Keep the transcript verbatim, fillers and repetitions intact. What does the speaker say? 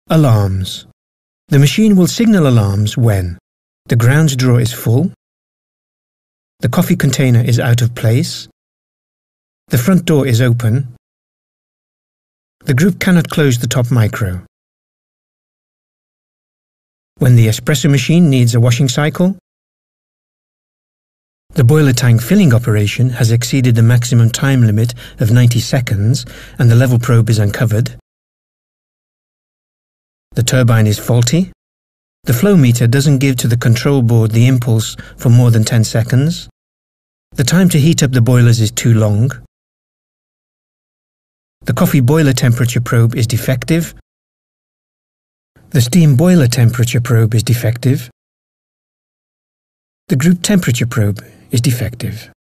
Alarms. The machine will signal alarms when the grounds drawer is full, the coffee container is out of place, the front door is open, the group cannot close the top micro, when the espresso machine needs a washing cycle, the boiler tank filling operation has exceeded the maximum time limit of ninety seconds and the level probe is uncovered, the turbine is faulty, the flow meter doesn't give to the control board the impulse for more than ten seconds, the time to heat up the boilers is too long, the coffee boiler temperature probe is defective, the steam boiler temperature probe is defective, the group temperature probe is defective.